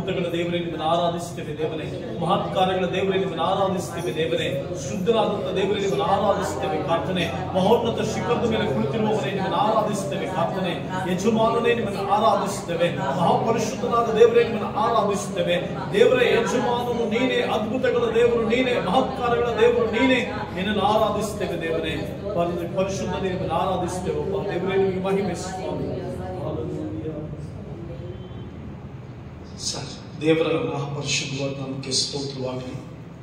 ಅದ್ಭುತಗಳ ದೇವರೇ ನಿಮ್ಮನ್ನು ಆರಾಧಿಸುತ್ತೇವೆ ದೇವರೇ. ಮಹತ್ ಕಾರ್ಯಗಳ ದೇವರೇ ನಿಮ್ಮನ್ನು ಆರಾಧಿಸುತ್ತೇವೆ ದೇವರೇ. ಶುದ್ಧರಾದಂತಹ ದೇವರೇ ನಿಮ್ಮನ್ನು ಆರಾಧಿಸುತ್ತೇವೆ ಕರ್ತನೆ. ಮಹೋನ್ನತ ಶಿಖರದ ಮೇಲೆ ಕುಳಿತಿರುವವರೇ ನಿಮ್ಮನ್ನು ಆರಾಧಿಸುತ್ತೇವೆ ಕರ್ತನೆ. ಯಜಮಾನನೇ ನಿಮ್ಮನ್ನು ಆರಾಧಿಸುತ್ತೇವೆ. ಮಹಾಪರಿಶುದ್ಧನಾದ ದೇವರೇ ನಿಮ್ಮನ್ನು ಆರಾಧಿಸುತ್ತೇವೆ ದೇವರೇ. ಯಜಮಾನನು ನೀನೇ, ಅದ್ಭುತಗಳ ದೇವರು ನೀನೇ, ಮಹತ್ ಕಾರ್ಯಗಳ ದೇವರು ನೀನೇ. ನಿನ್ನನ್ನು ಆರಾಧಿಸುತ್ತೇವೆ ದೇವರೇ. ಪರಿಶುದ್ಧನೇ ನಿಮ್ಮನ್ನು ಆರಾಧಿಸುತ್ತೇವೆ ದೇವರೇ. ನಿಮಗೆ ಮಹಿಮೆ ಸ್ವಾಮಿ. ದೇವರ ಮಹಾಪರಿಶುದ್ಧವಾದ ನಾಮಕ್ಕೆ ಸ್ತೋತ್ರವಾಗಲಿ.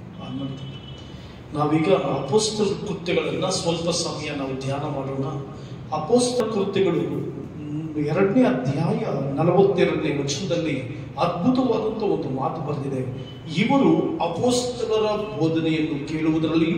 ನಾವೀಗ ಅಪೊಸ್ತಲ ಕೃತ್ಯಗಳನ್ನ ಸ್ವಲ್ಪ ಸಮಯ ನಾವು ಧ್ಯಾನ ಮಾಡೋಣ. ಅಪೊಸ್ತಲ ಕೃತ್ಯಗಳು 2ನೇ ಅಧ್ಯಾಯ 42ನೇ ವಚನದಲ್ಲಿ ಅದ್ಭುತವಾದಂತಹ ಒಂದು ಮಾತು ಬರೆದಿದೆ. ಇವರು ಅಪೊಸ್ತಲರ ಬೋಧನೆಯನ್ನು ಕೇಳುವುದರಲ್ಲಿಯೂ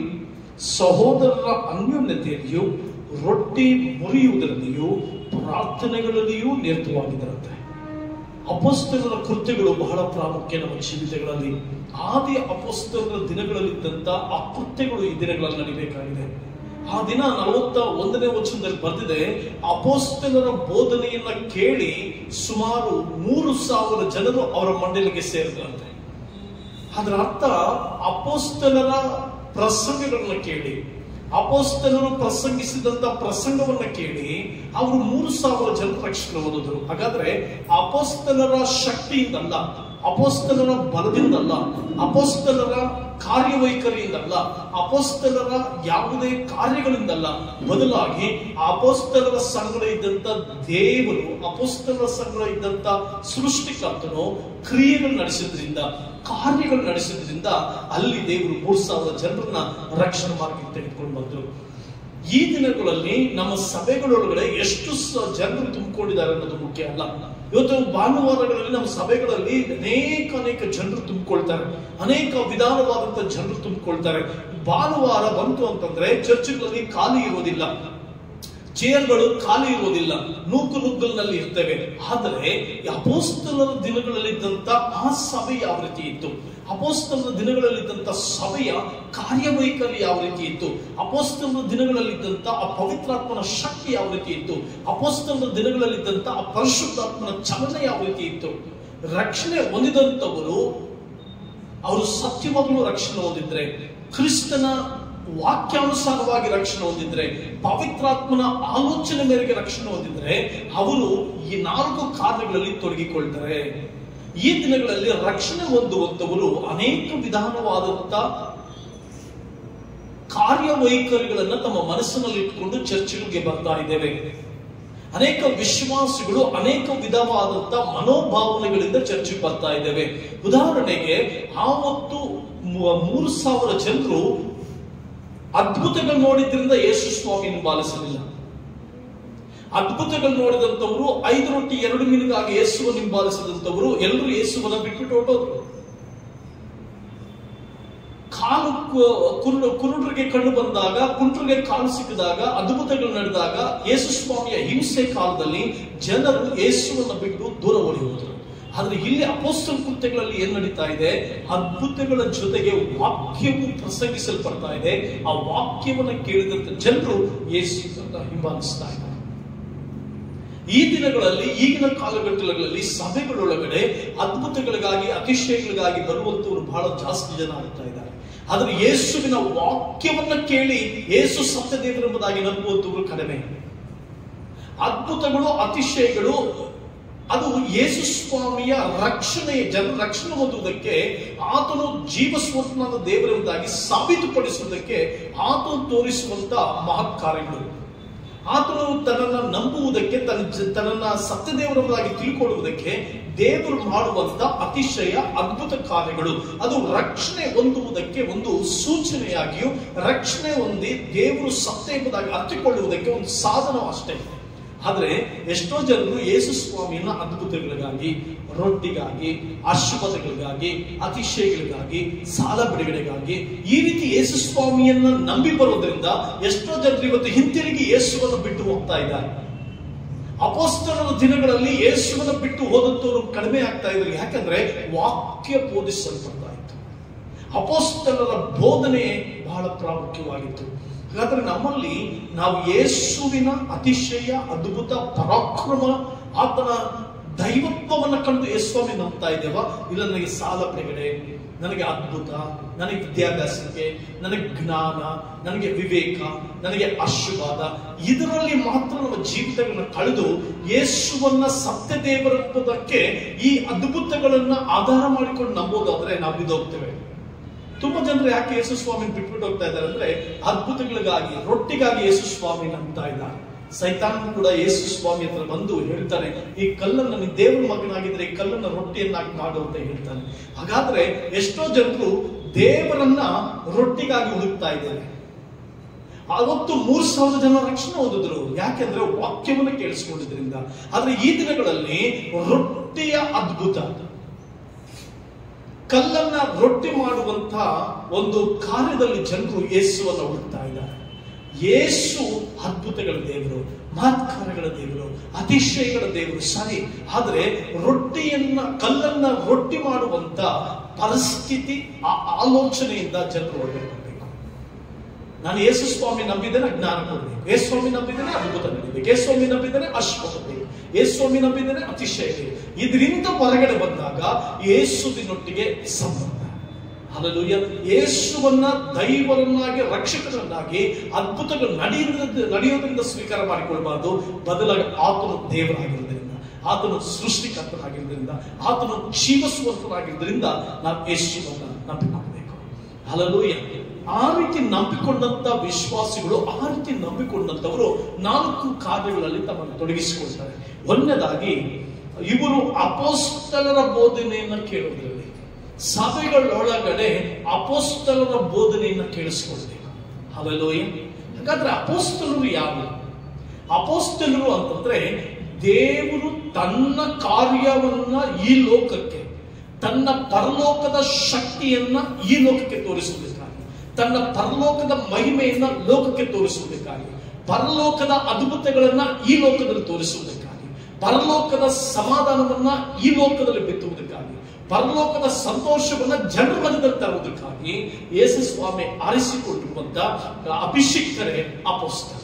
ಸಹೋದರರ ಅನ್ಯೋನ್ಯತೆಯಲ್ಲಿಯೂ ರೊಟ್ಟಿ ಮುರಿಯುವುದರಲ್ಲಿಯೂ ಪ್ರಾರ್ಥನೆಗಳಲ್ಲಿಯೂ ನಿರತವಾಗಿದ್ದರಂತೆ. ಅಪೊಸ್ತಲರ ಕೃತ್ಯಗಳು ಬಹಳ ಪ್ರಾಮುಖ್ಯ ನಮ್ಮ ಜೀವಿತಗಳಲ್ಲಿ. ಆದಿ ಅಪೊಸ್ತಲರ ದಿನಗಳಲ್ಲಿದ್ದಂತ ಆ ಕೃತ್ಯಗಳು ಈ ದಿನಗಳಲ್ಲಿ ನಡಿಬೇಕಾಗಿದೆ. ಆ ದಿನ 41ನೇ ವಚನದಲ್ಲಿ ಬರೆದಿದೆ, ಅಪೊಸ್ತಲರ ಬೋಧನೆಯನ್ನ ಕೇಳಿ ಸುಮಾರು 3,000 ಜನರು ಅವರ ಮಂಡಳಿಗೆ ಸೇರಿದ್ರಂತೆ. ಅದರ ಅರ್ಥ ಅಪೊಸ್ತಲರ ಪ್ರಸಂಗಗಳನ್ನ ಕೇಳಿ, ಅಪೊಸ್ತಲರು ಪ್ರಸಂಗಿಸಿದಂತ ಪ್ರಸಂಗವನ್ನ ಕೇಳಿ ಅವರು 3,000 ಜನರು ರಕ್ಷಣೆ ಹೊಂದಿದ್ರು. ಹಾಗಾದ್ರೆ ಅಪೊಸ್ತಲರ ಶಕ್ತಿಯಿಂದಲ್ಲ, ಅಪೊಸ್ತಲರ ಬಲದಿಂದಲ್ಲ, ಅಪೊಸ್ತಲರ ಕಾರ್ಯವೈಖರಿಯಿಂದಲ್ಲ, ಅಪೊಸ್ತಲರ ಯಾವುದೇ ಕಾರ್ಯಗಳಿಂದಲ್ಲ, ಬದಲಾಗಿ ಅಪೊಸ್ತಲರ ಸಂಗಡ ಇದ್ದಂತ ದೇವರು, ಅಪೊಸ್ತಲರ ಸಂಗಡ ಇದ್ದಂತ ಸೃಷ್ಟಿಕರ್ತನು ಕ್ರಿಯೆಗಳು ನಡೆಸಿದ್ರಿಂದ, ಕಾರ್ಯಗಳು ನಡೆಸಿದ್ರಿಂದ ಅಲ್ಲಿ ದೇವರು 3,000 ಜನರನ್ನ ರಕ್ಷಣೆ ಮಾರ್ಗಕ್ಕೆ ತೆಗೆದುಕೊಂಡು ಬಂದರು. ಈ ದಿನಗಳಲ್ಲಿ ನಮ್ಮ ಸಭೆಗಳೊಳಗಡೆ ಎಷ್ಟು ಜನರು ತುಂಬಿಕೊಂಡಿದ್ದಾರೆ ಅನ್ನೋದು ಮುಖ್ಯ ಅಲ್ಲ. ಇವತ್ತು ಭಾನುವಾರಗಳಲ್ಲಿ ನಮ್ಮ ಸಭೆಗಳಲ್ಲಿ ಅನೇಕ ಜನರು ತುಂಬಿಕೊಳ್ತಾರೆ, ಅನೇಕ ವಿಧಾನವಾದಂತಹ ಜನರು ತುಂಬಿಕೊಳ್ತಾರೆ. ಭಾನುವಾರ ಬಂತು ಅಂತಂದ್ರೆ ಚರ್ಚ್ಗಳಲ್ಲಿ ಖಾಲಿ ಇರೋದಿಲ್ಲ, ಚೇರ್ಗಳು ಖಾಲಿ ಇರುವುದಿಲ್ಲ, ನುಗ್ಗಲಿನಲ್ಲಿ ಇರ್ತೇವೆ. ಆದರೆ ಅಪೊಸ್ತಲರ ದಿನಗಳಲ್ಲಿದ್ದಂತ ಆ ಸಭೆ ಯಾವ ರೀತಿ ಇತ್ತು, ಅಪೊಸ್ತಲರ ದಿನಗಳಲ್ಲಿದ್ದಂತ ಸಭೆಯ ಕಾರ್ಯವೈಖರಿ ಯಾವ ರೀತಿ ಇತ್ತು, ಅಪೊಸ್ತಲರ ದಿನಗಳಲ್ಲಿದ್ದಂತ ಆ ಪವಿತ್ರಾತ್ಮನ ಶಕ್ತಿ ಯಾವ ರೀತಿ ಇತ್ತು, ಅಪೊಸ್ತಲರ ದಿನಗಳಲ್ಲಿದ್ದಂತ ಆ ಪರಿಶುದ್ಧಾತ್ಮನ ಚಲನೆ ಯಾವ ರೀತಿ ಇತ್ತು. ರಕ್ಷಣೆ ಹೊಂದಿದಂತವರು ಅವರು ಸತ್ಯವಾಗಲೂ ರಕ್ಷಣೆ ಹೊಂದಿದ್ರೆ, ಕ್ರಿಸ್ತನ ವಾಕ್ಯಾನುಸಾರವಾಗಿ ರಕ್ಷಣೆ ಹೊಂದಿದ್ರೆ, ಪವಿತ್ರಾತ್ಮನ ಆಲೋಚನೆ ಮೇರೆಗೆ ರಕ್ಷಣೆ ಹೊಂದಿದ್ರೆ ಅವರು ಈ 4 ಕಾರ್ಯಗಳಲ್ಲಿ ತೊಡಗಿಕೊಳ್ತಾರೆ. ಈ ದಿನಗಳಲ್ಲಿ ರಕ್ಷಣೆ ಹೊಂದುವಂತವರು ಅನೇಕ ವಿಧಾನವಾದಂತ ಕಾರ್ಯವೈಖರಿಗಳನ್ನ ತಮ್ಮ ಮನಸ್ಸಿನಲ್ಲಿ ಇಟ್ಕೊಂಡು ಚರ್ಚೆಗಳಿಗೆ ಬರ್ತಾ ಇದ್ದೇವೆ. ಅನೇಕ ವಿಶ್ವಾಸಿಗಳು ಅನೇಕ ವಿಧವಾದಂತ ಮನೋಭಾವನೆಗಳಿಂದ ಚರ್ಚೆಗೆ ಬರ್ತಾ ಇದ್ದೇವೆ. ಉದಾಹರಣೆಗೆ ಆವತ್ತು 3,000 ಜನರು ಅದ್ಭುತಗಳು ನೋಡಿದ್ರಿಂದ ಯೇಸು ಸ್ವಾಮಿಯನ್ನು ಹಿಂಬಾಲಿಸಲಿಲ್ಲ. ಅದ್ಭುತಗಳು ನೋಡಿದಂತವರು 5 ರೊಟ್ಟಿ 2 ಮೀನಿಗಾಗಿ ಯೇಸುವನ್ನು ಹಿಂಬಾಲಿಸಿದಂತವರು ಎಲ್ಲರೂ ಯೇಸುವನ್ನು ಬಿಟ್ಬಿಟ್ಟು ಹೊರಟೋದ್ರು. ಕಾಲು ಕುರುಡರಿಗೆ ಕಣ್ಣು ಬಂದಾಗ, ಕುಂಟರಿಗೆ ಕಾಲು ಸಿಕ್ಕಿದಾಗ, ಅದ್ಭುತಗಳು ನಡೆದಾಗ ಯೇಸು ಸ್ವಾಮಿಯ ಹಿಂಸೆ ಕಾಲದಲ್ಲಿ ಜನರು ಯೇಸುವನ್ನು ಬಿಟ್ಟು ದೂರ ಓಡಿ ಹೋದರು. ಆದ್ರೆ ಇಲ್ಲಿ ಅಪೊಸ್ತಲ ಕೃತ್ಯಗಳಲ್ಲಿ ಏನ್ ನಡೀತಾ ಇದೆ, ಅದ್ಭುತಗಳ ಜೊತೆಗೆ ವಾಕ್ಯವು ಪ್ರಸಂಗಿಸಲ್ಪಡ್ತಾ ಇದೆ. ಆ ವಾಕ್ಯವನ್ನ ಕೇಳಿದಂತ ಜನರು ಯೇಸುವನ್ನು ಹಿಂಬಾಲಿಸ್ತಾ ಇದ್ದಾರೆ. ಈ ದಿನಗಳಲ್ಲಿ, ಈಗಿನ ಕಾಲಘಟ್ಟಗಳಲ್ಲಿ ಸಭೆಗಳೊಳಗಡೆ ಅದ್ಭುತಗಳಿಗಾಗಿ, ಅತಿಶಯಗಳಿಗಾಗಿ ಬರುವಂತವರು ಬಹಳ ಜಾಸ್ತಿ ಜನ ಆಗ್ತಾ ಇದ್ದಾರೆ. ಆದ್ರೆ ಯೇಸುವಿನ ವಾಕ್ಯವನ್ನ ಕೇಳಿ ಯೇಸು ಸತ್ಯ ದೇವರೆಂಬುದಾಗಿ ನಂಬುವಂತವರು ಕಡಿಮೆ. ಅದ್ಭುತಗಳು, ಅತಿಶಯಗಳು ಅದು ಯೇಸು ಸ್ವಾಮಿಯ ರಕ್ಷಣೆ, ಜನರ ರಕ್ಷಣೆ ಹೊಂದುವುದಕ್ಕೆ, ಆತನು ಜೀವಸ್ವರೂಪನಾದ ದೇವರೆಂಬುದಾಗಿ ಸಾಬೀತುಪಡಿಸುವುದಕ್ಕೆ ಆತನು ತೋರಿಸುವಂತ ಮಹತ್ ಕಾರ್ಯಗಳು, ಆತನು ತನ್ನನ್ನು ನಂಬುವುದಕ್ಕೆ, ತನ್ನನ್ನ ಸತ್ಯದೇವರೆಂಬುದಾಗಿ ತಿಳ್ಕೊಳ್ಳುವುದಕ್ಕೆ ದೇವರು ಮಾಡುವಂತ ಅತಿಶಯ ಅದ್ಭುತ ಕಾರ್ಯಗಳು, ಅದು ರಕ್ಷಣೆ ಹೊಂದುವುದಕ್ಕೆ ಒಂದು ಸೂಚನೆಯಾಗಿಯೂ, ರಕ್ಷಣೆ ಹೊಂದಿ ದೇವರು ಸತ್ಯ ಎಂಬುದಾಗಿ ಅರ್ಥಿಕೊಳ್ಳುವುದಕ್ಕೆ ಒಂದು ಸಾಧನ ಅಷ್ಟೇ. ಆದ್ರೆ ಎಷ್ಟೋ ಜನರು ಯೇಸು ಸ್ವಾಮಿಯನ್ನ ಅದ್ಭುತಗಳಿಗಾಗಿ, ರೊಟ್ಟಿಗಾಗಿ, ಆಶೀರ್ವಾದಗಳಿಗಾಗಿ, ಅತಿಶಯಗಳಿಗಾಗಿ, ಸಾಲ ಬಿಡುಗಡೆಗಾಗಿ ಈ ರೀತಿ ಯೇಸು ಸ್ವಾಮಿಯನ್ನ ನಂಬಿ ಬರೋದ್ರಿಂದ ಎಷ್ಟೋ ಜನರು ಇವತ್ತು ಹಿಂತಿರುಗಿ ಯೇಸುವನ್ನು ಬಿಟ್ಟು ಹೋಗ್ತಾ ಇದ್ದಾರೆ. ಅಪೊಸ್ತಲರ ದಿನಗಳಲ್ಲಿ ಯೇಸುವನ್ನು ಬಿಟ್ಟು ಹೋದಂತವರು ಕಡಿಮೆ ಆಗ್ತಾ ಇದ್ರು. ಯಾಕಂದ್ರೆ ವಾಕ್ಯ ಬೋಧಿಸಲ್ಪಡ್ತಾ ಇತ್ತು, ಅಪೊಸ್ತಲರ ಬೋಧನೆ ಬಹಳ ಪ್ರಾಮುಖ್ಯವಾಗಿತ್ತು. ಹಾಗಾದ್ರೆ ನಮ್ಮಲ್ಲಿ ನಾವು ಯೇಸುವಿನ ಅತಿಶಯ, ಅದ್ಭುತ, ಪರಾಕ್ರಮ, ಆತನ ದೈವತ್ವವನ್ನು ಕಂಡು ಯೇಸು ಸ್ವಾಮಿ ನಂಬ್ತಾ ಇದ್ದೇವಾ? ಇಲ್ಲ ನನಗೆ ಸಾಲ ಬಿಡುಗಡೆ, ನನಗೆ ಅದ್ಭುತ, ನನಗೆ ವಿದ್ಯಾಭ್ಯಾಸಕ್ಕೆ, ನನಗೆ ಜ್ಞಾನ, ನನಗೆ ವಿವೇಕ, ನನಗೆ ಆಶೀರ್ವಾದ, ಇದರಲ್ಲಿ ಮಾತ್ರ ನಮ್ಮ ಜೀವಿತಗಳನ್ನ ಕಳೆದು ಯೇಸುವನ್ನ ಸತ್ಯ ದೇವರೆಂಬುದಕ್ಕೆ ಈ ಅದ್ಭುತಗಳನ್ನ ಆಧಾರ ಮಾಡಿಕೊಂಡು ನಂಬೋದಾದ್ರೆ ನಾವು ಬಿದ್ದೋಗ್ತೇವೆ. ತುಂಬಾ ಜನರು ಯಾಕೆ ಯೇಸು ಸ್ವಾಮಿ ಬಿಟ್ಬಿಟ್ಟು ಹೋಗ್ತಾ ಇದ್ದಾರೆ ಅಂದ್ರೆ ಅದ್ಭುತಗಳಿಗಾಗಿ, ರೊಟ್ಟಿಗಾಗಿ ಯೇಸು ಸ್ವಾಮಿ ನಂಬ್ತಾ ಇದ್ದಾರೆ. ಸೈತಾನ್ ಕೂಡ ಯೇಸು ಸ್ವಾಮಿ ಹತ್ರ ಬಂದು ಹೇಳ್ತಾನೆ, ಈ ಕಲ್ಲನ್ನು ನೀನು ದೇವರ ಮಗನಾಗಿದ್ರೆ ಈ ಕಲ್ಲನ್ನು ರೊಟ್ಟಿಯನ್ನಾಗಿ ಮಾಡು ಅಂತ ಹೇಳ್ತಾನೆ. ಹಾಗಾದ್ರೆ ಎಷ್ಟೋ ಜನರು ದೇವರನ್ನ ರೊಟ್ಟಿಗಾಗಿ ಹುಡುಕ್ತಾ ಇದ್ದಾರೆ. ಅವತ್ತು 3,000 ಜನ ರಕ್ಷಣೆ ಹೊಂದಿದ್ರು, ಯಾಕೆಂದ್ರೆ ವಾಕ್ಯವನ್ನು ಕೇಳಿಸ್ಕೊಂಡಿದ್ರಿಂದ. ಆದ್ರೆ ಈ ದಿನಗಳಲ್ಲಿ ರೊಟ್ಟಿಯ ಅದ್ಭುತ, ಕಲ್ಲನ್ನ ರೊಟ್ಟಿ ಮಾಡುವಂತ ಒಂದು ಕಾರ್ಯದಲ್ಲಿ ಜನರು ಯೇಸುವನ್ನ ಹುಡುಕ್ತಾ ಇದ್ದಾರೆ. ಯೇಸು ಅದ್ಭುತಗಳ ದೇವರು, ಮಹತ್ಕಾರ್ಯಗಳ ದೇವರು, ಅತಿಶಯಗಳ ದೇವರು ಸರಿ. ಆದ್ರೆ ರೊಟ್ಟಿಯನ್ನ, ಕಲ್ಲನ್ನ ರೊಟ್ಟಿ ಮಾಡುವಂತ ಪರಿಸ್ಥಿತಿ, ಆ ಆಲೋಚನೆಯಿಂದ ಜನರು ಹೊರಗಬೇಕು. ನಾನು ಯೇಸು ಸ್ವಾಮಿ ನಂಬಿದ್ದೇನೆ, ಜ್ಞಾನ ಕೊಡ್ಬೇಕು. ಯೇಸು ಸ್ವಾಮಿ ನಂಬಿದ್ದೇನೆ, ಅದ್ಭುತ ನಡೀಬೇಕು. ಯೇಸು ಸ್ವಾಮಿ ನಂಬಿದ್ದೇನೆ, ಆಶೀರ್ವಾದ. ಯೇಸು ಸ್ವಾಮಿ ನಂಬಿದ್ದೇನೆ, ಅತಿಶಯ. ಇದರಿಂದ ಹೊರಗಡೆ ಬಂದಾಗ ಯೇಸುವಿನೊಟ್ಟಿಗೆ ಸಂಬಂಧ. ಹಲ್ಲೆಲೂಯಾ. ಯೇಸುವನ್ನ ದೈವರನ್ನಾಗಿ, ರಕ್ಷಕರನ್ನಾಗಿ, ಅದ್ಭುತಗಳು ನಡೆಯೋದ್ರಿಂದ ಸ್ವೀಕಾರ ಮಾಡಿಕೊಳ್ಬಾರ್ದು. ಬದಲಾಗಿ ಆತನು ದೇವರಾಗಿರೋದ್ರಿಂದ, ಆತನು ಸೃಷ್ಟಿಕರ್ತನಾಗಿರೋದ್ರಿಂದ, ಆತನು ಜೀವಸ್ವಂತನಾಗಿರೋದ್ರಿಂದ ನಾವು ಯೇಸುವನ್ನ ನಂಬಿಕೊಳ್ಳಬೇಕು. ಹಲ್ಲೆಲೂಯಾ. ಆ ರೀತಿ ನಂಬಿಕೊಂಡಂತ ವಿಶ್ವಾಸಿಗಳು, ಆ ರೀತಿ ನಂಬಿಕೊಂಡಂತವರು 4 ಕಾರ್ಯಗಳಲ್ಲಿ ತಮ್ಮನ್ನು ತೊಡಗಿಸಿಕೊಳ್ತಾರೆ. ಒಂದನೇದಾಗಿ ಇವರು ಅಪೊಸ್ತಲರ ಬೋಧನೆಯನ್ನ ಕೇಳೋದ್ರಲ್ಲಿ, ಸಭೆಗಳೊಳಗಡೆ ಅಪೊಸ್ತಲರ ಬೋಧನೆಯನ್ನ ಕೇಳಿಸ್ಕೊಳ್ಬೇಕು. ಹಲ್ಲೆಲೂಯಾ. ಹಾಗಾದ್ರೆ ಅಪೊಸ್ತಲರು ಯಾರು? ಅಪೊಸ್ತಲರು ಅಂತಂದ್ರೆ ದೇವರು ತನ್ನ ಕಾರ್ಯವನ್ನ ಈ ಲೋಕಕ್ಕೆ, ತನ್ನ ಪರಲೋಕದ ಶಕ್ತಿಯನ್ನ ಈ ಲೋಕಕ್ಕೆ ತೋರಿಸುವುದಕ್ಕಾಗಿ, ತನ್ನ ಪರಲೋಕದ ಮಹಿಮೆಯನ್ನ ಲೋಕಕ್ಕೆ ತೋರಿಸುವುದಕ್ಕಾಗಿ, ಪರಲೋಕದ ಅದ್ಭುತಗಳನ್ನ ಈ ಲೋಕದಲ್ಲಿ ತೋರಿಸುವುದಕ್ಕಾಗಿ, ಪರಲೋಕದ ಸಮಾಧಾನವನ್ನ ಈ ಲೋಕದಲ್ಲಿ ಬಿತ್ತುವುದಕ್ಕಾಗಿ, ಪರಲೋಕದ ಸಂತೋಷವನ್ನ ಜನರ ಮಧ್ಯದಲ್ಲಿ ತರುವುದಕ್ಕಾಗಿ ಯೇಸು ಸ್ವಾಮಿ ಆರಿಸಿಕೊಂಡಿರುವಂತ ಅಭಿಷಿಕ್ತರೇ ಅಪೊಸ್ತಲರು.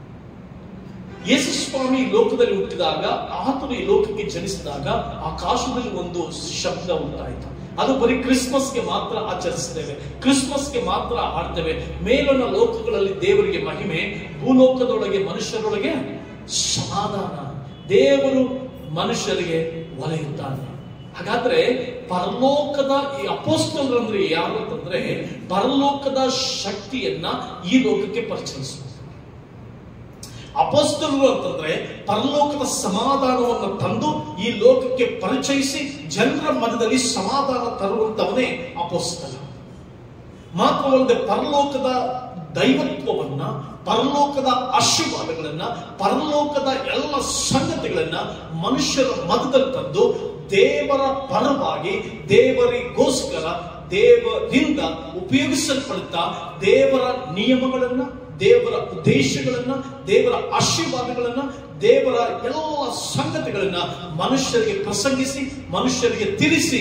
ಯೇಸು ಸ್ವಾಮಿ ಲೋಕದಲ್ಲಿ ಹುಟ್ಟಿದಾಗ, ಆತನು ಈ ಲೋಕಕ್ಕೆ ಜನಿಸಿದಾಗ ಆಕಾಶದಲ್ಲಿ ಒಂದು ಶಬ್ದ ಉಂಟಾಯಿತು. ಅದು ಬರೀ ಕ್ರಿಸ್ಮಸ್ಗೆ ಮಾತ್ರ ಆಚರಿಸ್ತೇವೆ, ಕ್ರಿಸ್ಮಸ್ಗೆ ಮಾತ್ರ ಹಾಡ್ತೇವೆ. ಮೇಲಿನ ಲೋಕಗಳಲ್ಲಿ ದೇವರಿಗೆ ಮಹಿಮೆ, ಭೂಲೋಕದೊಳಗೆ ಮನುಷ್ಯರೊಳಗೆ ಸಮಾಧಾನ. ದೇವರು ಮನುಷ್ಯರಿಗೆ ಒಲೆಯುತ್ತಾನೆ. ಹಾಗಾದ್ರೆ ಪರಲೋಕದ ಈ ಅಪೊಸ್ತಲರು ಅಂದ್ರೆ ಯಾರು ಅಂತಂದ್ರೆ ಪರಲೋಕದ ಶಕ್ತಿಯನ್ನ ಈ ಲೋಕಕ್ಕೆ ಪರಿಚಯಿಸುವ ಅಪೊಸ್ತಲರು ಅಂತಂದ್ರೆ ಪರಲೋಕದ ಸಮಾಧಾನವನ್ನು ತಂದು ಈ ಲೋಕಕ್ಕೆ ಪರಿಚಯಿಸಿ ಜನರ ಮಧ್ಯದಲ್ಲಿ ಸಮಾಧಾನ ತರುವಂತವನೇ ಅಪೊಸ್ತಲ. ಮಾತ್ರವಲ್ಲದೆ ಪರಲೋಕದ ದೈವತ್ವವನ್ನ, ಪರಲೋಕದ ಆಶೀರ್ವಾದಗಳನ್ನ, ಪರಲೋಕದ ಎಲ್ಲ ಸಂಗತಿಗಳನ್ನ ಮನುಷ್ಯರ ಮಧ್ಯದಲ್ಲಿ ತಂದು ದೇವರ ಪರವಾಗಿ, ದೇವರಿಗೋಸ್ಕರ, ದೇವರಿಂದ ಉಪಯೋಗಿಸಲ್ಪಡುತ್ತಾ ದೇವರ ನಿಯಮಗಳನ್ನ, ದೇವರ ಉದ್ದೇಶಗಳನ್ನ, ದೇವರ ಆಶೀರ್ವಾದಗಳನ್ನ, ದೇವರ ಎಲ್ಲ ಸಂಗತಿಗಳನ್ನ ಮನುಷ್ಯರಿಗೆ ಪ್ರಸಂಗಿಸಿ, ಮನುಷ್ಯರಿಗೆ ತಿಳಿಸಿ,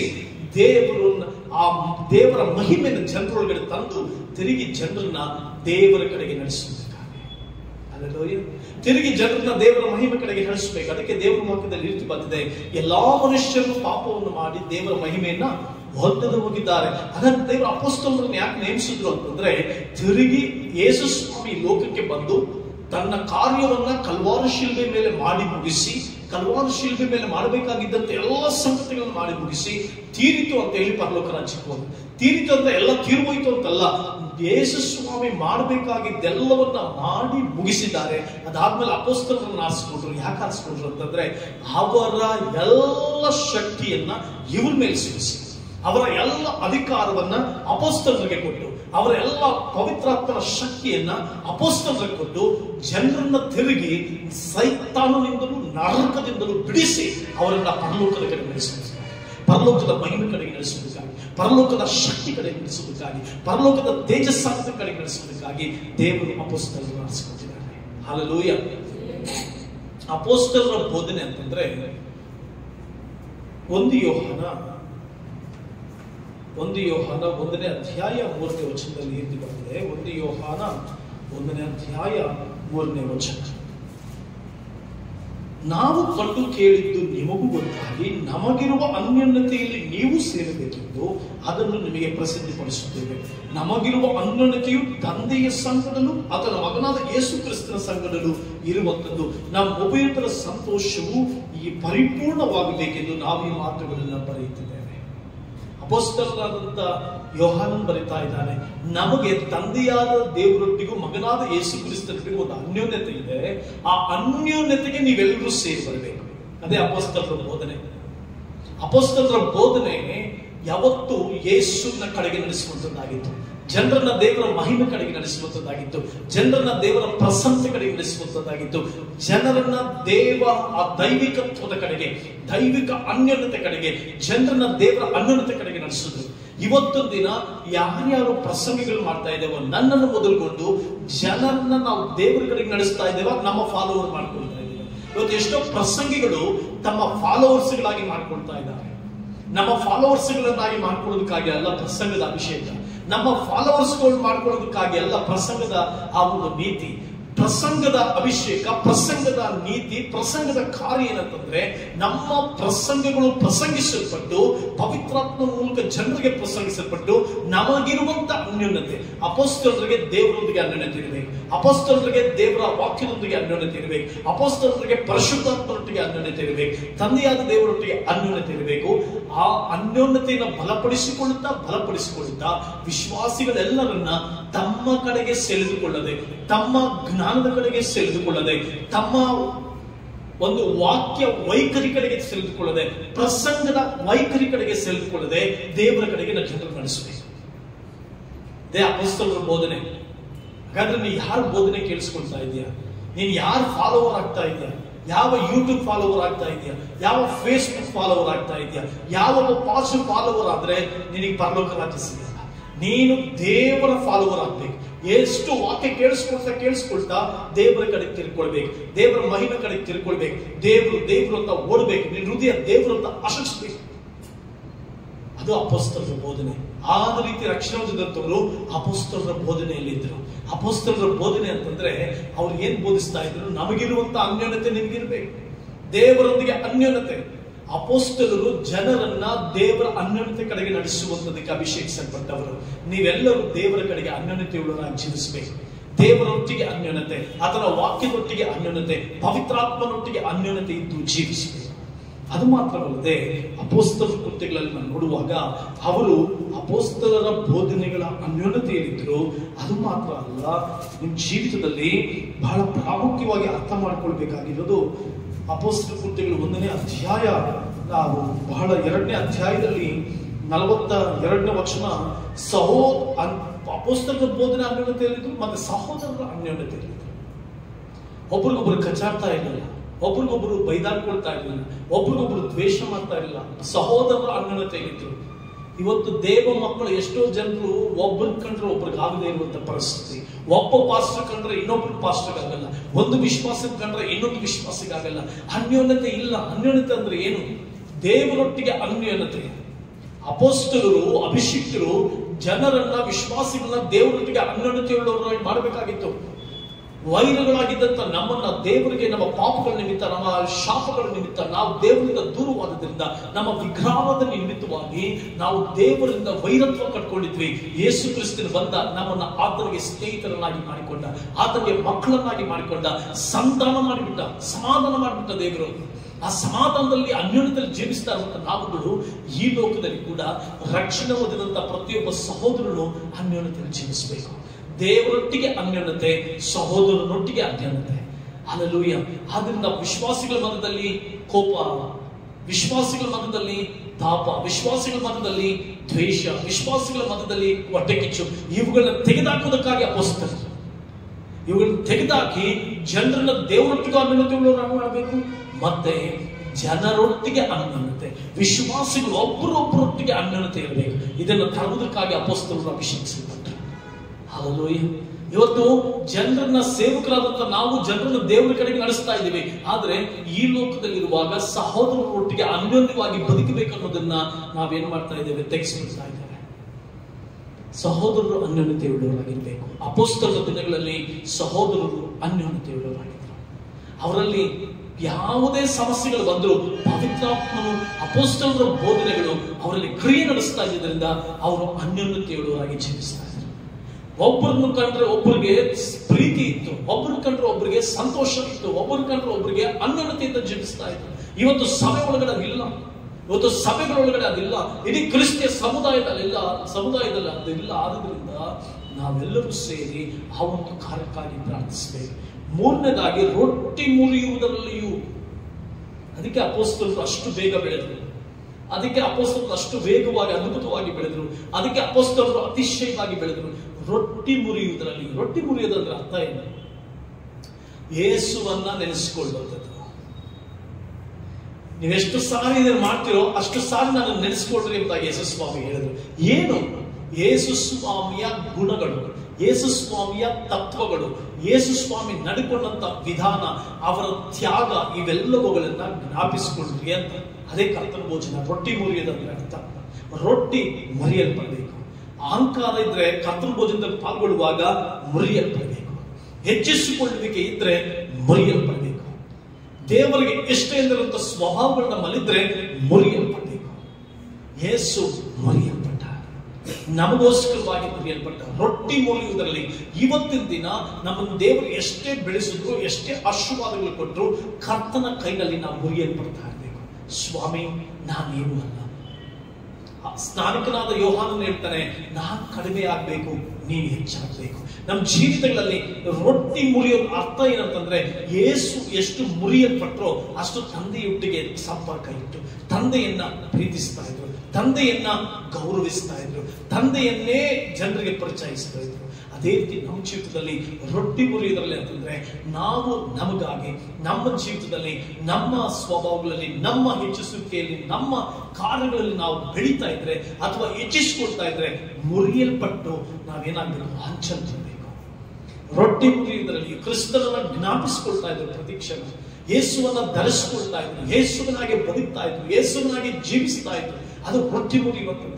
ಆ ದೇವರ ಮಹಿಮೆಯನ್ನು ಜನರೊಳಗಡೆ ತಂದು ತಿರುಗಿ ಜನರನ್ನ ದೇವರ ಕಡೆಗೆ ನಡೆಸಬೇಕಾಗಿ, ಹಲ್ಲೆಲೂಯಾ, ತಿರುಗಿ ಜನರನ್ನ ದೇವರ ಮಹಿಮೆ ಕಡೆಗೆ ನಡೆಸಬೇಕು. ಅದಕ್ಕೆ ದೇವರ ವಾಕ್ಯದಲ್ಲಿ ರೀತಿ ಬಂದಿದೆ, ಎಲ್ಲಾ ಮನುಷ್ಯರು ಪಾಪವನ್ನು ಮಾಡಿ ದೇವರ ಮಹಿಮೆಯನ್ನ ಹೊಂದದೆ ಹೋಗಿದ್ದಾರೆ. ಹಾಗಾದ್ರೆ ದೇವರ ಅಪೊಸ್ತಲರನ್ನು ಯಾಕೆ ನೇಮಿಸಿದ್ರು ಅಂತಂದ್ರೆ ತಿರುಗಿ ಯೇಸು ಸ್ವಾಮಿ ಲೋಕಕ್ಕೆ ಬಂದು ತನ್ನ ಕಾರ್ಯವನ್ನ ಕಲ್ವಾರಿ ಶಿಲ್ಬೆ ಮೇಲೆ ಮಾಡಿ ಮುಗಿಸಿ, ಕಲ್ವಾರಿ ಶಿಲ್ಬೆ ಮೇಲೆ ಮಾಡಬೇಕಾಗಿದ್ದಂತೆ ಎಲ್ಲ ಸಂಗತಿಗಳನ್ನು ಮಾಡಿ ಮುಗಿಸಿ ತೀರಿತು ಅಂತ ಹೇಳಿ ಪರಲೋಕ ರಾಜ್ಯಕ್ಕೆ ಹೋದ. ತೀರಿತು ಅಂದ್ರೆ ಎಲ್ಲ ತೀರ್ಬೋಯ್ತು ಅಂತಲ್ಲ, ಯೇಸು ಸ್ವಾಮಿ ಮಾಡಬೇಕಾಗಿದ್ದೆಲ್ಲವನ್ನ ಮಾಡಿ ಮುಗಿಸಿದ್ದಾರೆ. ಅದಾದ್ಮೇಲೆ ಅಪೊಸ್ತಲರನ್ನು ಆರಿಸಿಕೊಂಡ್ರು. ಯಾಕೆ ಆರಿಸಿಕೊಂಡ್ರು ಅಂತಂದ್ರೆ ಅವರ ಎಲ್ಲ ಶಕ್ತಿಯನ್ನ ಇವ್ರ ಮೇಲೆ ಸುರಿಸಿ, ಅವರ ಎಲ್ಲ ಅಧಿಕಾರವನ್ನ ಅಪೊಸ್ತಲರಿಗೆ ಕೊಟ್ಟು, ಅವರ ಎಲ್ಲ ಪವಿತ್ರಾತ್ಮನ ಶಕ್ತಿಯನ್ನ ಅಪೊಸ್ತಲರಿಗೆ ಕೊಟ್ಟು ಜನರನ್ನ ತಿರುಗಿ ಸೈತಾನನಿಂದಲೂ ನರಕದಿಂದಲೂ ಬಿಡಿಸಿ ಅವರನ್ನ ಪರಲೋಕದ ಕಡೆ ನಡೆಸುವುದಕ್ಕಾಗಿ, ಪರಲೋಕದ ಮಹಿಮೆ ಕಡೆಗೆ ನಡೆಸುವುದಕ್ಕಾಗಿ, ಪರಲೋಕದ ಶಕ್ತಿ ಕಡೆಗೆ ನಡೆಸುವುದಕ್ಕಾಗಿ, ಪರಲೋಕದ ತೇಜಸ್ಸಾದ ಕಡೆಗೆ ನಡೆಸುವುದಕ್ಕಾಗಿ ದೇವರು ಅಪೊಸ್ತಲರನ್ನು ಆರಿಸಿಕೊಂಡಿದ್ದಾರೆ. ಹಲ್ಲೆಲೂಯಾ. ಅಪೊಸ್ತಲರ ಬೋಧನೆ ಅಂತಂದ್ರೆ 1 ಯೋಹಾನ 1ನೇ ಅಧ್ಯಾಯ 3ನೇ ವಚನದಲ್ಲಿ ಎದ್ದು ಬಂದಿದೆ. 1 ಯೋಹಾನ 1ನೇ ಅಧ್ಯಾಯ 3ನೇ ವಚನ. ನಾವು ಕಂಡು ಕೇಳಿದ್ದು ನಿಮಗೂ ಗೊತ್ತಾಗಿ ನಮಗಿರುವ ಅನ್ಯೋನ್ಯತೆಯಲ್ಲಿ ನೀವು ಸೇರಬೇಕೆಂದು ಅದನ್ನು ನಿಮಗೆ ಪ್ರಸಿದ್ಧಿಪಡಿಸುತ್ತೇವೆ. ನಮಗಿರುವ ಅನ್ಯೋನ್ಯತೆಯು ತಂದೆಯ ಸಂಘದಲ್ಲೂ ಆತನ ಮಗನಾದ ಯೇಸು ಕ್ರಿಸ್ತನ ಸಂಘದಲ್ಲೂ ಇರುವಂಥದ್ದು. ನಮ್ಮೊಬ್ಬರ ಸಂತೋಷವು ಈ ಪರಿಪೂರ್ಣವಾಗಬೇಕೆಂದು ನಾವು ಈ ಮಾತುಗಳನ್ನು ಬರೆಯುತ್ತಿದ್ದೇವೆ. ಅಪೊಸ್ತಲನಾದಂತ ಯೋಹಾನನ್ ಬರೀತಾ ಇದ್ದಾನೆ, ನಮಗೆ ತಂದೆಯಾದ ದೇವರೊಟ್ಟಿಗೂ ಮಗನಾದ ಯೇಸು ಕ್ರಿಸ್ತನೊಟ್ಟಿಗೂ ಒಂದು ಅನ್ಯೋನ್ಯತೆ ಇದೆ. ಆ ಅನ್ಯೋನ್ಯತೆಗೆ ನೀವೆಲ್ಲರೂ ಸೇರಿ ಬರಬೇಕು. ಅದೇ ಅಪೊಸ್ತಲರ ಬೋಧನೆ. ಅಪೊಸ್ತಲರ ಬೋಧನೆ ಯಾವತ್ತೂ ಯೇಸುವಿನ ಕಡೆಗೆ ನಡೆಸುವಂತದ್ದಾಗಿತ್ತು. ಜನರನ್ನ ದೇವರ ಮಹಿಮೆ ಕಡೆಗೆ ನಡೆಸುವಂತದ್ದಾಗಿತ್ತು. ಜನರನ್ನ ದೇವರ ಪ್ರಶಂಸೆ ಕಡೆಗೆ ನಡೆಸುವಂತದ್ದಾಗಿತ್ತು. ಜನರನ್ನ ಆ ದೈವಿಕತ್ವದ ಕಡೆಗೆ, ದೈವಿಕ ಅನ್ಯೋನ್ಯತೆ ಕಡೆಗೆ, ಜನರನ್ನ ದೇವರ ಅನ್ಯೋನ್ಯತೆ ಕಡೆಗೆ ನಡೆಸಿದ್ರು. ಇವತ್ತೊಂದು ದಿನ ಯಾರ್ಯಾರು ಪ್ರಸಂಗಿಗಳು ಮಾಡ್ತಾ ಇದ್ದೇವೋ, ನನ್ನನ್ನು ಮೊದಲುಗೊಂಡು ಜನರನ್ನ ನಾವು ದೇವರ ಕಡೆಗೆ ನಡೆಸ್ತಾ ಇದ್ದೇವ, ನಮ್ಮ ಫಾಲೋವರ್ ಮಾಡ್ಕೊಳ್ತಾ ಇದ್ದೇವೆ. ಇವತ್ತು ಎಷ್ಟೋ ಪ್ರಸಂಗಿಗಳು ತಮ್ಮ ಫಾಲೋವರ್ಸ್ಗಳಾಗಿ ಮಾಡ್ಕೊಳ್ತಾ ಇದ್ದಾರೆ. ನಮ್ಮ ಫಾಲೋವರ್ಸ್ಗಳನ್ನಾಗಿ ಮಾಡ್ಕೊಳ್ಳೋದಕ್ಕಾಗಿ ಅಲ್ಲ ಪ್ರಸಂಗದ ಅಭಿಷೇಕ, ನಮ್ಮ ಫಾಲೋವರ್ಸ್ಗಳು ಮಾಡ್ಕೊಳ್ಳೋದಕ್ಕಾಗಿ ಅಲ್ಲ ಪ್ರಸಂಗದ ಆ ಒಂದು ನೀತಿ. ಪ್ರಸಂಗದ ಅಭಿಷೇಕ, ಪ್ರಸಂಗದ ನೀತಿ, ಪ್ರಸಂಗದ ಕಾರ್ಯ ಏನಂತಂದ್ರೆ ನಮ್ಮ ಪ್ರಸಂಗಗಳು ಪ್ರಸಂಗಿಸಲ್ಪಟ್ಟು ಪವಿತ್ರಾತ್ಮ ಮೂಲಕ ಜನರಿಗೆ ಪ್ರಸಂಗಿಸಲ್ಪಟ್ಟು ನಮಗಿರುವಂತ ಅನ್ಯೋನ್ಯತೆ. ಅಪೊಸ್ತಲರಿಗೆ ದೇವರೊಂದಿಗೆ ಅನ್ಯೋನ್ಯತೆ ಇರಬೇಕು. ಅಪೊಸ್ತಲರಿಗೆ ದೇವರ ವಾಕ್ಯದೊಂದಿಗೆ ಅನ್ಯೋನ್ಯತೆ ಇರಬೇಕು. ಅಪೊಸ್ತಲರಿಗೆ ಪರಿಶುದ್ಧಾತ್ಮರೊಟ್ಟಿಗೆ ಅನ್ಯೋನ್ಯತೆ ಇರಬೇಕು. ತಂದೆಯಾದ ದೇವರೊಟ್ಟಿಗೆ ಅನ್ಯೋನ್ಯತೆ ಇರಬೇಕು. ಆ ಅನ್ಯೋನ್ಯತೆಯನ್ನು ಬಲಪಡಿಸಿಕೊಳ್ಳುತ್ತಾ ವಿಶ್ವಾಸಿಗಳೆಲ್ಲರನ್ನ ತಮ್ಮ ಕಡೆಗೆ ಸೆಳೆದುಕೊಳ್ಳದೆ, ತಮ್ಮ ಜ್ಞಾನದ ಕಡೆಗೆ ಸೆಳೆದುಕೊಳ್ಳದೆ, ತಮ್ಮ ಒಂದು ವಾಕ್ಯ ವೈಖರಿ ಕಡೆಗೆ ಸೆಳೆದುಕೊಳ್ಳದೆ, ಪ್ರಸಂಗದ ವೈಖರಿ ಕಡೆಗೆ ಸೆಳೆದುಕೊಳ್ಳದೆ ದೇವರ ಕಡೆಗೆ ಜನರು ನಡೆಸಬೇಕು. ಇದೇ ಅಪೊಸ್ತಲರ ಬೋಧನೆ. ಹಾಗಾದ್ರೆ ನೀ ಯಾರ ಬೋಧನೆ ಕೇಳಿಸ್ಕೊಳ್ತಾ ಇದೆಯಾ? ನೀನ್ ಯಾರು ಫಾಲೋವರ್ ಆಗ್ತಾ ಇದೆಯಾ? ಯಾವ ಯೂಟ್ಯೂಬ್ ಫಾಲೋವರ್ ಆಗ್ತಾ ಇದೆಯಾ? ಯಾವ ಫೇಸ್ಬುಕ್ ಫಾಲೋವರ್ ಆಗ್ತಾ ಇದೆಯಾ? ಯಾವ ಪಾಸ್ಟರ್ ಫಾಲೋವರ್ ಆದ್ರೆ ನಿನಗೆ ಪರಲೋಕ ರಾಜ್ಯ ಸಿಗಲ್ಲ. ನೀನು ದೇವರ ಫಾಲೋವರ್ ಆಗ್ಬೇಕು. ಎಷ್ಟು ವಾಕ್ಯ ಕೇಳಿಸ್ಕೊಳ್ತಾ ದೇವರ ಕಡೆಗೆ ತಿರ್ಕೊಳ್ಬೇಕು, ದೇವರ ಮಹಿಮೆ ಕಡೆಗೆ ತಿರ್ಕೊಳ್ಬೇಕು. ದೇವರು ಅಂತ ಓಡಬೇಕು. ನಿನ್ನ ಹೃದಯ ದೇವರು ಅಂತ ಆಶಿಸ್ಬೇಕು. ಅದು ಅಪೊಸ್ತಲರ ಬೋಧನೆ. ಆದ ರೀತಿ ರಕ್ಷಣಾ ಹೊಂದಿದಂತವರು ಅಪೊಸ್ತಲರ ಬೋಧನೆಯಲ್ಲಿದ್ದರು. ಅಪೊಸ್ತಲರ ಬೋಧನೆ ಅಂತಂದ್ರೆ ಅವ್ರು ಏನ್ ಬೋಧಿಸ್ತಾ ಇದ್ರು? ನಮಗಿರುವಂತ ಅನ್ಯೋನ್ಯತೆ ನಿಮ್ಗಿರ್ಬೇಕು, ದೇವರೊಂದಿಗೆ ಅನ್ಯೋನ್ಯತೆ. ಅಪೊಸ್ತಲರು ಜನರನ್ನ ದೇವರ ಅನ್ಯೋನ್ಯತೆ ಕಡೆಗೆ ನಡೆಸುವಂತದಕ್ಕೆ ಅಭಿಷೇಕಿಸಲ್ಪಟ್ಟವರು. ನೀವೆಲ್ಲರೂ ದೇವರ ಕಡೆಗೆ ಅನ್ಯೋನ್ಯತೆಯುಳ್ಳವರಾಗಿ ಜೀವಿಸಬೇಕು. ದೇವರೊಟ್ಟಿಗೆ ಅನ್ಯೋನ್ಯತೆ, ಆತನ ವಾಕ್ಯದೊಟ್ಟಿಗೆ ಅನ್ಯೋನ್ಯತೆ, ಪವಿತ್ರಾತ್ಮನೊಟ್ಟಿಗೆ ಅನ್ಯೋನ್ಯತೆ ಇದ್ದು ಜೀವಿಸಬೇಕು. ಅದು ಮಾತ್ರವಲ್ಲದೆ ಅಪೊಸ್ತಲರ ಕೃತ್ಯಗಳಲ್ಲಿ ನಾವು ನೋಡುವಾಗ ಅವರು ಅಪೊಸ್ತಲರ ಬೋಧನೆಗಳ ಅನ್ಯೋನ್ಯತೆಯಲ್ಲಿದ್ದರು. ಅದು ಮಾತ್ರ ಅಲ್ಲ, ನಿಮ್ಮ ಜೀವಿತದಲ್ಲಿ ಬಹಳ ಪ್ರಾಮುಖ್ಯವಾಗಿ ಅರ್ಥ ಮಾಡಿಕೊಳ್ಬೇಕಾಗಿರೋದು ಅಪೊಸ್ತಲರ ಕೃತ್ಯಗಳು 1ನೇ ಅಧ್ಯಾಯ. ನಾವು ಬಹಳ 2ನೇ ಅಧ್ಯಾಯದಲ್ಲಿ 42ನೇ ವಚನ ಅಪೊಸ್ತಲರ ಬೋಧನೆ ಅನ್ಯೋನ್ಯತೆಯಲ್ಲಿದ್ರು, ಮತ್ತೆ ಸಹೋದರರ ಅನ್ಯೋನ್ಯತೆಯಲ್ಲಿದ್ರು. ಒಬ್ರಿಗೊಬ್ರು ಕಚ್ಚಾಡ್ತಾ ಇರಲಿಲ್ಲ, ಒಬ್ರಿಗೊಬ್ರು ಬೈದಾಡ್ಕೊಳ್ತಾ ಇರಲಿಲ್ಲ, ಒಬ್ರಿಗೊಬ್ರು ದ್ವೇಷ ಮಾಡ್ತಾ ಇರಲಿಲ್ಲ. ಸಹೋದರರ ಅನ್ಯೋನ್ಯತೆಯಲ್ಲಿದ್ರು. ಇವತ್ತು ದೇವ ಮಕ್ಕಳು ಎಷ್ಟೋ ಜನರು ಒಬ್ಬರು ಕಂಡ್ರೆ ಒಬ್ರಿಗೆ ಆಗದೆ ಇರುವಂತ ಪರಿಸ್ಥಿತಿ. ಒಬ್ಬ ಪಾಸ್ಟರ್ ಕಂಡ್ರೆ ಇನ್ನೊಬ್ರು ಪಾಸ್ಟರ್ ಆಗಲ್ಲ, ಒಂದು ವಿಶ್ವಾಸ ಕಂಡ್ರೆ ಇನ್ನೊಂದು ವಿಶ್ವಾಸಿಗಾಗಲ್ಲ. ಅನ್ಯೋನ್ಯತೆ ಇಲ್ಲ. ಅನ್ಯೋನ್ಯತೆ ಅಂದ್ರೆ ಏನು? ದೇವರೊಟ್ಟಿಗೆ ಅನ್ಯೋನ್ಯತೆ. ಅಪೊಸ್ತಲರು, ಅಭಿಷಿಕ್ತರು ಜನರನ್ನ, ವಿಶ್ವಾಸಿಗಳನ್ನ ದೇವರೊಟ್ಟಿಗೆ ಅನ್ಯೋನ್ಯತೆಯುಳ್ಳವರಾಗಿ ಮಾಡಬೇಕಾಗಿತ್ತು. ವೈರಗಳಾಗಿದ್ದಂತ ನಮ್ಮನ್ನ ದೇವರಿಗೆ ನಮ್ಮ ಪಾಪಗಳ ನಿಮಿತ್ತ, ನಮ್ಮ ಶಾಪಗಳ ನಿಮಿತ್ತ ನಾವು ದೇವರಿಂದ ದೂರವಾದದ್ರಿಂದ, ನಮ್ಮ ವಿಗ್ರಹದ ನಿಮಿತ್ತವಾಗಿ ನಾವು ದೇವರಿಂದ ವೈರತ್ವ ಕಟ್ಕೊಂಡಿದ್ವಿ. ಯೇಸು ಕ್ರಿಸ್ತನ ಬಂದ ನಮ್ಮನ್ನ ಆತನಿಗೆ ಸ್ನೇಹಿತರನ್ನಾಗಿ ಮಾಡಿಕೊಂಡ, ಆತನಿಗೆ ಮಕ್ಕಳನ್ನಾಗಿ ಮಾಡಿಕೊಂಡ, ಸಂತಾನ ಮಾಡಿಬಿಟ್ಟ, ಸಮಾಧಾನ ಮಾಡಿಬಿಟ್ಟ ದೇವರು. ಆ ಸಮಾಧಾನದಲ್ಲಿ ಅನ್ಯೋನ್ಯತೆಯಲ್ಲಿ ಜೀವಿಸ್ತಾ ಇರುವಂತ ನಾವುಗಳು ಈ ಲೋಕದಲ್ಲಿ ಕೂಡ ರಕ್ಷಣೆ ಹೊಂದಿದಂತ ಪ್ರತಿಯೊಬ್ಬ ಸಹೋದರನು ಅನ್ಯೋನ್ಯತೆಯಲ್ಲಿ ಜೀವಿಸಬೇಕು. ದೇವರೊಟ್ಟಿಗೆ ಅನ್ಯೋನ್ಯತೆ, ಸಹೋದರನೊಟ್ಟಿಗೆ ಅನ್ಯೋನ್ಯತೆ. ಹಲ್ಲೆಲೂಯಾ. ಆದ್ರಿಂದ ವಿಶ್ವಾಸಿಗಳ ಮಧ್ಯದಲ್ಲಿ ಕೋಪ, ವಿಶ್ವಾಸಿಗಳ ಮಧ್ಯದಲ್ಲಿ ತಾಪ, ವಿಶ್ವಾಸಿಗಳ ಮಧ್ಯದಲ್ಲಿ ದ್ವೇಷ, ವಿಶ್ವಾಸಿಗಳ ಮಧ್ಯದಲ್ಲಿ ಹೊಟ್ಟೆಕಿಚ್ಚು, ಇವುಗಳನ್ನ ತೆಗೆದುಹಾಕುವುದಕ್ಕಾಗಿ ಅಪೊಸ್ತಲರು ಇವುಗಳನ್ನ ತೆಗೆದುಹಾಕಿ ಜನರನ್ನ ದೇವರೊಟ್ಟಿಗೆ ಅನ್ಯೋನ್ಯತೆ ಉಳ್ಳವರಾಗಿ ಮಾಡಬೇಕು. ಮತ್ತೆ ಜನರೊಟ್ಟಿಗೆ ಅನ್ಯೋನ್ಯತೆ, ವಿಶ್ವಾಸಿಗಳು ಒಬ್ಬರೊಬ್ಬರೊಟ್ಟಿಗೆ ಅನ್ಯೋನ್ಯತೆ ಇರಬೇಕು. ಇದನ್ನು ತರುವುದಕ್ಕಾಗಿ ಅಪೊಸ್ತಲರು ಅಭಿಷೇಕಿಸಲ್ಪಟ್ಟರು. ಹಲ್ಲೆಲೂಯಾ. ಇವತ್ತು ಜನರನ್ನ, ಸೇವಕರಾದಂತ ನಾವು ಜನರನ್ನ ದೇವರ ಕಡೆಗೆ ನಡೆಸ್ತಾ ಇದ್ದೀವಿ. ಆದ್ರೆ ಈ ಲೋಕದಲ್ಲಿರುವಾಗ ಸಹೋದರರೊಟ್ಟಿಗೆ ಅನ್ಯೋನ್ಯವಾಗಿ ಬದುಕಬೇಕು ಅನ್ನೋದನ್ನ ನಾವೇನ್ ಮಾಡ್ತಾ ಇದ್ದೇವೆ? ತೆಗೆಸಿಕೊಳ್ತಾ ಇದ್ದೇವೆ. ಸಹೋದರರು ಅನ್ಯೋನ್ಯತೆಯುಳ್ಳವರಾಗಿರ್ಬೇಕು. ಅಪೊಸ್ತಲರ ದಿನಗಳಲ್ಲಿ ಸಹೋದರರು ಅನ್ಯೋನ್ಯತೆಯುಳ್ಳವರಾಗಿದ್ದರು. ಅವರಲ್ಲಿ ಯಾವುದೇ ಸಮಸ್ಯೆಗಳು ಬಂದರೂ ಪವಿತ್ರಾತ್ಮನು ಅಪೊಸ್ತಲರ ಬೋಧನೆಗಳು ಅವರಲ್ಲಿ ಕ್ರಿಯೆ ನಡೆಸ್ತಾ ಇದ್ದರಿಂದ ಅವರು ಅನ್ಯೋನ್ಯತೆಯುಳ್ಳವರಾಗಿ ಜೀವಿಸ್ತಾ ಇದ್ರು. ಒಬ್ಬರನ್ನು ಕಂಡ್ರೆ ಒಬ್ಬರಿಗೆ ಪ್ರೀತಿ ಇತ್ತು, ಒಬ್ಬರು ಕಂಡ್ರೆ ಒಬ್ಬರಿಗೆ ಸಂತೋಷ ಇತ್ತು, ಒಬ್ಬರು ಕಂಡ್ರೆ ಒಬ್ಬರಿಗೆ ಅನ್ಯೋನ್ಯತೆಯಿಂದ ಜೀವಿಸ್ತಾ ಇತ್ತು. ಇವತ್ತು ಸಭೆ ಒಳಗಡೆ ಅದಿಲ್ಲ, ಇವತ್ತು ಸಭೆಗಳೊಳಗಡೆ ಅದಿಲ್ಲ, ಇಡೀ ಕ್ರಿಸ್ತಿಯ ಸಮುದಾಯದಲ್ಲಿ ಅದಿಲ್ಲ. ಆದ್ರಿಂದ ನಾವೆಲ್ಲರೂ ಸೇರಿ ಆ ಒಂದು ಕಾರ್ಯಕ್ಕಾಗಿ ಪ್ರಾರ್ಥಿಸಬೇಕು. ಮೂರನೇದಾಗಿ ರೊಟ್ಟಿ ಮುರಿಯುವುದರಲ್ಲಿಯೂ, ಅದಕ್ಕೆ ಅಪೊಸ್ತಲರು ಅಷ್ಟು ಬೇಗ ಬೆಳೆದರು, ಅದಕ್ಕೆ ಅಪೊಸ್ತಲರು ಅಷ್ಟು ವೇಗವಾಗಿ ಅದ್ಭುತವಾಗಿ ಬೆಳೆದರು, ಅದಕ್ಕೆ ಅಪೊಸ್ತಲರು ಅತಿಶಯವಾಗಿ ಬೆಳೆದರು. ರೊಟ್ಟಿ ಮುರಿಯುವುದರಲ್ಲಿ, ರೊಟ್ಟಿ ಮುರಿಯೋದಂದ್ರೆ ಅರ್ಥ ಏನು? ಯೇಸುವನ್ನ ನೆನೆಸಿಕೊಳ್ಳುವಂಥದ್ದು. ನೀವೆಷ್ಟು ಸಾರಿ ಇದನ್ನು ಮಾಡ್ತೀರೋ ಅಷ್ಟು ಸಾರಿ ನಾನು ನೆನೆಸ್ಕೊಳ್ರಿ ಎಂಬುದಾಗಿ ಯೇಸು ಸ್ವಾಮಿ ಹೇಳಿದ್ರು. ಏನು? ಯೇಸು ಸ್ವಾಮಿಯ ಗುಣಗಳು, ಯೇಸು ಸ್ವಾಮಿಯ ತತ್ವಗಳು, ಯೇಸು ಸ್ವಾಮಿ ನಡ್ಕೊಂಡಂತ ವಿಧಾನ, ಅವರ ತ್ಯಾಗ, ಇವೆಲ್ಲವುಗಳನ್ನ ಜ್ಞಾಪಿಸಿಕೊಂಡ್ರಿ ಅಂತ. ಅದೇ ಕರ್ತನ ಭೋಜನ. ರೊಟ್ಟಿ ಮುರಿಯೋದಂದ್ರೆ ಅರ್ಥ ರೊಟ್ಟಿ ಮುರಿಯಲ್ಪಡಬೇಕು. ಅಹಂಕಾರ ಇದ್ರೆ ಕರ್ತನ ಭೋಜನದಲ್ಲಿ ಪಾಲ್ಗೊಳ್ಳುವಾಗ ಮುರಿಯಲ್ಪಡಬೇಕು. ಹೆಚ್ಚಿಸಿಕೊಳ್ಳುವಿಕೆ ಇದ್ರೆ ಮುರಿಯಲ್ಪಡಬೇಕು. ದೇವರಿಗೆ ಇಷ್ಟ ಇಲ್ಲದಂತ ಸ್ವಭಾವಗಳು ನಮ್ಮಲ್ಲಿದ್ರೆ ಮುರಿಯಲ್ಪಡಬೇಕು. ಯೇಸು ಮುರಿಯಲ್ಪಟ್ಟ, ನಮಗೋಸ್ಕರವಾಗಿ ಮುರಿಯಲ್ಪಟ್ಟ. ರೊಟ್ಟಿ ಮುರಿಯುವುದರಲ್ಲಿ ಇವತ್ತಿನ ದಿನ ನಮ್ಮನ್ನು ದೇವರು ಎಷ್ಟೇ ಬೆಳೆಸಿದ್ರು, ಎಷ್ಟೇ ಆಶೀರ್ವಾದಗಳು ಕೊಟ್ಟರು, ಕರ್ತನ ಕೈನಲ್ಲಿ ನಾವು ಮುರಿಯಲ್ಪಡ್ತಾ ಇರಬೇಕು. ಸ್ವಾಮಿ, ನಾನೇನು ಅಲ್ಲ. ಸ್ನಾನಿಕನಾದ ಯೋಹಾನನು ಹೇಳ್ತಾನೆ, ನಾನು ಕಡಿಮೆ ಆಗ್ಬೇಕು, ನೀನು ಹೆಚ್ಚಾಗಬೇಕು. ನಮ್ಮ ಜೀವಿತಗಳಲ್ಲಿ ರೊಟ್ಟಿ ಮುರಿಯೋದು ಅರ್ಥ ಏನಂತಂದ್ರೆ, ಯೇಸು ಎಷ್ಟು ಮುರಿಯಲ್ಪಟ್ಟರೋ ಅಷ್ಟು ತಂದೆಯೊಟ್ಟಿಗೆ ಸಂಪರ್ಕ ಇಟ್ಟು ತಂದೆಯನ್ನ ಪ್ರೀತಿಸ್ತಾ ಇದ್ರು, ತಂದೆಯನ್ನ ಗೌರವಿಸ್ತಾ ಇದ್ರು, ತಂದೆಯನ್ನೇ ಜನರಿಗೆ ಪರಿಚಯಿಸ್ತಾ ಇದ್ರು. ಅದೇ ರೀತಿ ನಮ್ಮ ಜೀವಿತದಲ್ಲಿ ರೊಟ್ಟಿ ಮುರಿಯೋದ್ರಲ್ಲಿ ಅಂತಂದ್ರೆ, ನಾವು ನಮಗಾಗಿ ನಮ್ಮ ಜೀವಿತದಲ್ಲಿ, ನಮ್ಮ ಸ್ವಭಾವಗಳಲ್ಲಿ, ನಮ್ಮ ಹೆಚ್ಚಿಸುವಿಕೆಯಲ್ಲಿ, ನಮ್ಮ ಕಾರ್ಯಗಳಲ್ಲಿ ನಾವು ಬೆಳೀತಾ ಇದ್ರೆ ಅಥವಾ ಹೆಚ್ಚಿಸಿಕೊಳ್ತಾ ಇದ್ರೆ ಮುರಿಯಲ್ಪಟ್ಟು ನಾವೇನಾಗಬೇಕು? ಹಂಚಲ್ಪಡಬೇಕು. ರೊಟ್ಟಿ ಮುರಿಯುವುದರಲ್ಲಿ ಕ್ರಿಸ್ತನನ್ನ ಜ್ಞಾಪಿಸಿಕೊಳ್ತಾ ಇದ್ರು, ಪ್ರತಿಕ್ಷಣ ಯೇಸುವನ್ನ ಧರಿಸಿಕೊಳ್ತಾ ಇದ್ರು, ಯೇಸುವನಾಗಿ ಬದುಕ್ತಾ ಇದ್ರು, ಯೇಸುವನಾಗಿ ಜೀವಿಸ್ತಾ ಇದ್ರು. ಅದು ರೊಟ್ಟಿ ಮುರಿಯುವಂಥದ್ದು.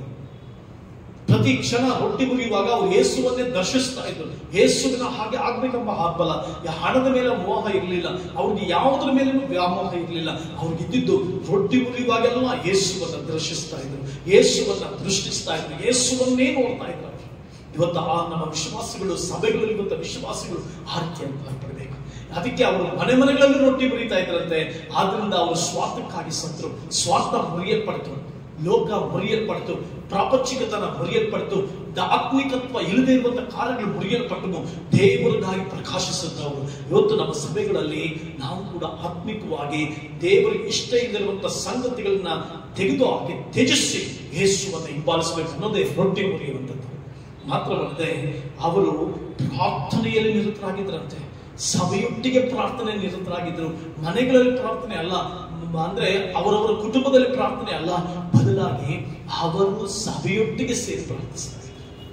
ಪ್ರತಿ ಕ್ಷಣ ರೊಟ್ಟಿ ಮುರಿಯುವಾಗ ಅವರು ಯೇಸುವನ್ನೇ ದರ್ಶಿಸ್ತಾ ಇದ್ರು. ಯೇಸುವಿನ ಹಾಗೆ ಆಗ್ಬೇಕೆಂಬ ಹಬ್ಬಲ. ಹಣದ ಮೇಲೆ ಮೋಹ ಇರಲಿಲ್ಲ ಅವ್ರಿಗೆ, ಯಾವುದ್ರ ಮೇಲೂ ವ್ಯಾಮೋಹ ಇರಲಿಲ್ಲ. ಅವ್ರಿಗಿದ್ದು ರೊಟ್ಟಿ ಮುರಿಯುವಾಗೆಲ್ಲ ಯೇಸುವನ್ನ ದರ್ಶಿಸ್ತಾ ಇದ್ರು, ಯೇಸುವನ್ನ ದೃಷ್ಟಿಸ್ತಾ ಇದ್ರು, ಯೇಸುವನ್ನೇ ನೋಡ್ತಾ ಇದ್ರು. ಇವತ್ತು ನಮ್ಮ ವಿಶ್ವಾಸಿಗಳು, ಸಭೆಗಳಲ್ಲಿ ಇವತ್ತು ವಿಶ್ವಾಸಿಗಳು ಆ ರೀತಿಯನ್ನು ಪಡಬೇಕು. ಅದಕ್ಕೆ ಅವರು ಮನೆ ಮನೆಗಳಲ್ಲಿ ರೊಟ್ಟಿ ಮುರಿತಾ ಇದ್ರಂತೆ. ಆದ್ರಿಂದ ಅವರು ಸ್ವಾರ್ಥಕ್ಕಾಗಿ ಸತ್ರು. ಸ್ವಾರ್ಥ ಮುರಿಯಲ್ಪಡ್ತು, ಲೋಕ ಮುರಿಯಲ್ಪಡ್ತು, ಪ್ರಾಪಂಚಿಕತನ ಮುರಿಯಲ್ಪಡ್ತು, ಆತ್ಮಿಕತ್ವ ಇಲ್ಲದೆ ಇರುವಂತಹ ಕಾರ್ಯಗಳು ಮುರಿಯಲ್ಪಟ್ಟು ದೇವರಿಗಾಗಿ ಪ್ರಕಾಶಿಸಿದವರು. ಇವತ್ತು ನಮ್ಮ ಸಭೆಗಳಲ್ಲಿ ನಾವು ಕೂಡ ಆತ್ಮಿಕವಾಗಿ ದೇವರಿಗೆ ಇಷ್ಟ ಇಲ್ಲದಿರುವಂತಹ ಸಂಗತಿಗಳನ್ನ ತೆಗೆದುಹಾಕಿ ತ್ಯಜಿಸಿ ಯೇಸುವನ್ನು ಹಿಂಬಾಲಿಸಬೇಕು ಅನ್ನೋದೇ ರೊಟ್ಟಿ ಮುರಿಯುವಂಥದ್ದು. ಮಾತ್ರವಲ್ಲದೆ ಅವರು ಪ್ರಾರ್ಥನೆಯಲ್ಲಿ ನಿರತರಾಗಿದ್ದರಂತೆ. ಸಭೆಯೊಟ್ಟಿಗೆ ಪ್ರಾರ್ಥನೆ ನಿರತರಾಗಿದ್ದರು. ಮನೆಗಳಲ್ಲಿ ಪ್ರಾರ್ಥನೆ ಅಲ್ಲ, ಅಂದ್ರೆ ಅವರವರ ಕುಟುಂಬದಲ್ಲಿ ಪ್ರಾರ್ಥನೆ ಅಲ್ಲ, ಬದಲಾಗಿ ಅವರು ಸಭೆಯೊಟ್ಟಿಗೆ ಸೇರಿ ಪ್ರಾರ್ಥಿಸ್ತಾ ಇದ್ದಾರೆ.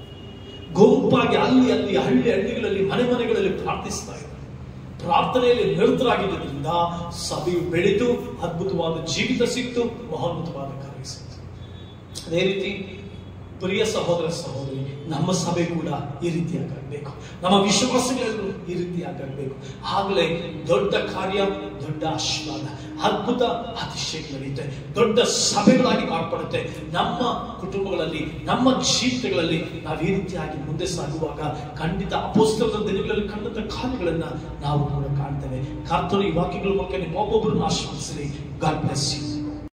ಗುಂಪಾಗಿ ಅಲ್ಲಿ ಹಳ್ಳಿಗಳಲ್ಲಿ ಮನೆಗಳಲ್ಲಿ ಪ್ರಾರ್ಥಿಸ್ತಾ ಇದ್ದಾರೆ. ಪ್ರಾರ್ಥನೆಯಲ್ಲಿ ನಿರತರಾಗಿದ್ದರಿಂದ ಸಭೆಯು ಬೆಳೆದು ಅದ್ಭುತವಾದ ಜೀವಿತ ಸಿಕ್ತು, ಮಹೋನ್ನತವಾದ ಕಾರ್ಯ ಸಿಕ್ತು. ಅದೇ ರೀತಿ ಪ್ರಿಯ ಸಹೋದರ ಸಹೋದರಿ, ನಮ್ಮ ಸಭೆ ಕೂಡ ಈ ರೀತಿಯಾಗಬೇಕು, ನಮ್ಮ ವಿಶ್ವಾಸಗಳು ಈ ರೀತಿಯಾಗಬೇಕು. ಆಗಲೇ ದೊಡ್ಡ ಕಾರ್ಯ, ದೊಡ್ಡ ಆಶೀರ್ವಾದ, ಅದ್ಭುತ, ಅತಿಶಯ ನಡೆಯುತ್ತೆ. ದೊಡ್ಡ ಸಭೆಗಳಾಗಿ ಮಾರ್ಪಡುತ್ತೆ. ನಮ್ಮ ಕುಟುಂಬಗಳಲ್ಲಿ, ನಮ್ಮ ಜೀವಿತಗಳಲ್ಲಿ ನಾವು ಈ ರೀತಿಯಾಗಿ ಮುಂದೆ ಸಾಗುವಾಗ ಖಂಡಿತ ಅಪೊಸ್ತಲರ ದಿನಗಳಲ್ಲಿ ಕಂಡಂತ ಕಾರ್ಯಗಳನ್ನ ನಾವು ಕೂಡ ಕಾಣ್ತೇವೆ. ಕರ್ತನು ಈ ವಾಕ್ಯಗಳ ಮೂಲಕ ನಿಮ್ಮ ಒಬ್ಬೊಬ್ಬರನ್ನು ಆಶೀರ್ವದಿಸಲಿ. God bless you.